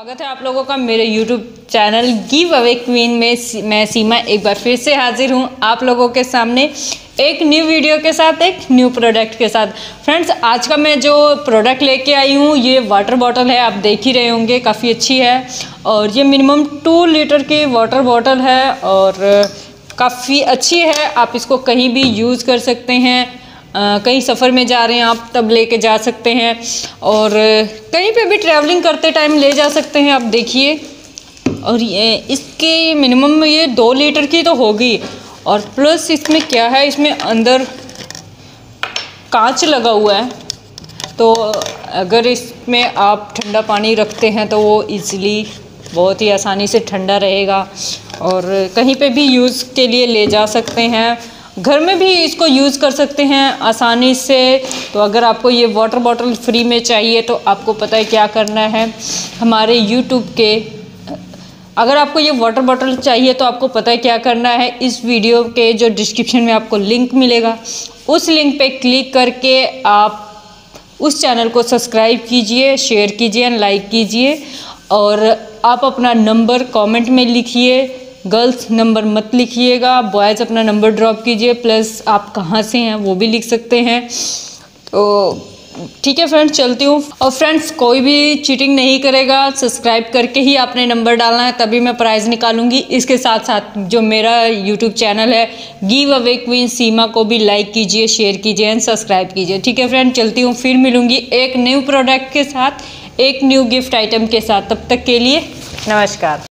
स्वागत है आप लोगों का मेरे YouTube channel give away queen में। मैं सीमा एक बार फिर से हाजिर हूँ आप लोगों के सामने एक न्यू वीडियो के साथ, एक न्यू प्रोडक्ट के साथ। फ्रेंड्स, आज का मैं जो प्रोडक्ट लेके आई हूँ ये वाटर बॉटल है। आप देख ही रहे होंगे, काफ़ी अच्छी है और ये मिनिमम 2 लीटर की वाटर बॉटल है और काफ़ी अच्छी है। आप इसको कहीं भी यूज़ कर सकते हैं। कहीं सफ़र में जा रहे हैं आप तब लेके जा सकते हैं और कहीं पे भी ट्रैवलिंग करते टाइम ले जा सकते हैं। आप देखिए, और ये इसकी मिनिमम ये 2 लीटर की तो होगी। और प्लस इसमें क्या है, इसमें अंदर कांच लगा हुआ है, तो अगर इसमें आप ठंडा पानी रखते हैं तो वो इजीली बहुत ही आसानी से ठंडा रहेगा और कहीं पे भी यूज़ के लिए ले जा सकते हैं। घर में भी इसको यूज़ कर सकते हैं आसानी से। तो अगर आपको ये वाटर बॉटल फ्री में चाहिए तो आपको पता है क्या करना है। हमारे YouTube के अगर आपको ये वाटर बॉटल चाहिए तो आपको पता है क्या करना है। इस वीडियो के जो डिस्क्रिप्शन में आपको लिंक मिलेगा, उस लिंक पे क्लिक करके आप उस चैनल को सब्सक्राइब कीजिए, शेयर कीजिए एंड लाइक कीजिए और आप अपना नंबर कमेंट में लिखिए। गर्ल्स नंबर मत लिखिएगा, बॉयज़ अपना नंबर ड्रॉप कीजिए, प्लस आप कहाँ से हैं वो भी लिख सकते हैं। तो ठीक है फ्रेंड्स, चलती हूँ। और फ्रेंड्स, कोई भी चीटिंग नहीं करेगा, सब्सक्राइब करके ही आपने नंबर डालना है, तभी मैं प्राइज़ निकालूंगी। इसके साथ साथ जो मेरा यूट्यूब चैनल है गिव अवे क्वीन सीमा को भी लाइक कीजिए, शेयर कीजिए एंड सब्सक्राइब कीजिए। ठीक है फ्रेंड, चलती हूँ, फिर मिलूँगी एक न्यू प्रोडक्ट के साथ, एक न्यू गिफ्ट आइटम के साथ। तब तक के लिए नमस्कार।